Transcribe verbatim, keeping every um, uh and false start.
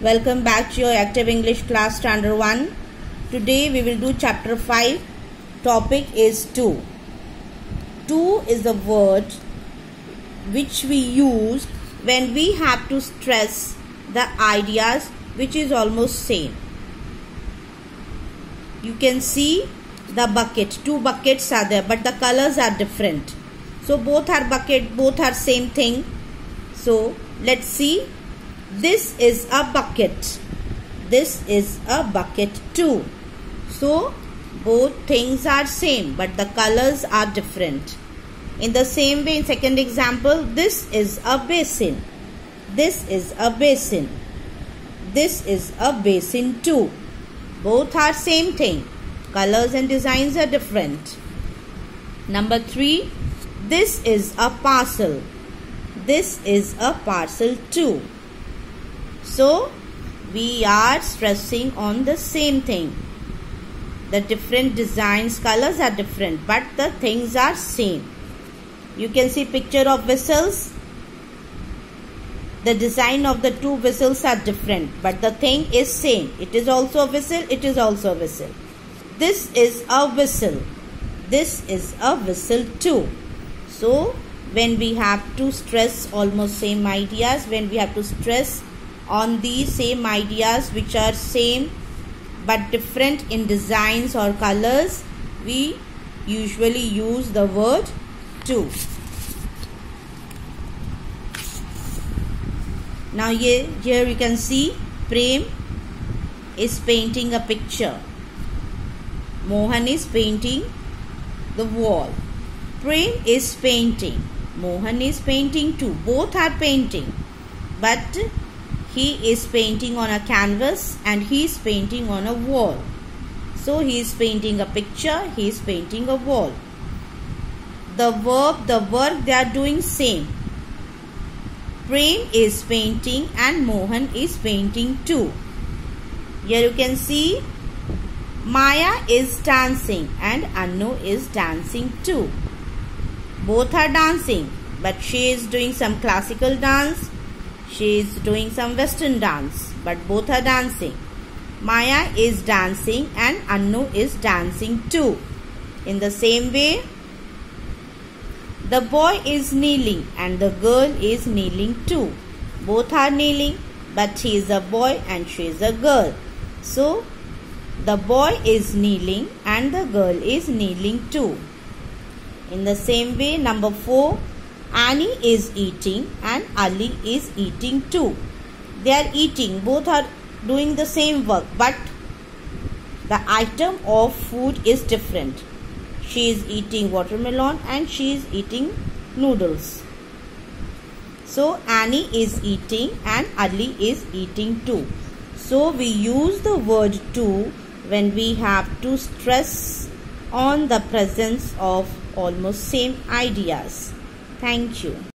Welcome back to your Active English class standard one. Today we will do chapter five. Topic is to. To is the word which we use when we have to stress the ideas which is almost same. You can see the bucket. Two buckets are there, but the colors are different. So both are bucket, both are same thing. So let's see. This is a bucket. This is a bucket too. So both things are same, but the colors are different. In the same way, in second example, this is a basin. This is a basin. This is a basin too. Both are same thing. Colors and designs are different. Number three, this is a parcel. This is a parcel too. So we are stressing on the same thing. The different designs, colors are different, but the things are same. You can see picture of whistles. The design of the two whistles are different, but the thing is same. It is also a whistle, it is also a whistle. This is a whistle. This is a whistle too. So when we have to stress almost same ideas, when we have to stress on these same ideas which are same but different in designs or colors, we usually use the word to. Now here, here you can see Prem is painting a picture. Mohan is painting the wall. Prem is painting. Mohan is painting too. Both are painting, but he is painting on a canvas and he is painting on a wall. So he is painting a picture, he is painting a wall. The verb, the work they are doing same. Prem is painting and Mohan is painting too. Here you can see Maya is dancing and Annu is dancing too. Both are dancing, but she is doing some classical dance. She is doing some western dance, but both are dancing. Maya is dancing and Annu is dancing too. In the same way, the boy is kneeling and the girl is kneeling too. Both are kneeling, but he is a boy and she is a girl. So, the boy is kneeling and the girl is kneeling too. In the same way, number four, Annie is eating and Ali is eating too. They are eating, both are doing the same work, but the item of food is different. She is eating watermelon and she is eating noodles. So Annie is eating and Ali is eating too. So we use the word to when we have to stress on the presence of almost same ideas. Thank you.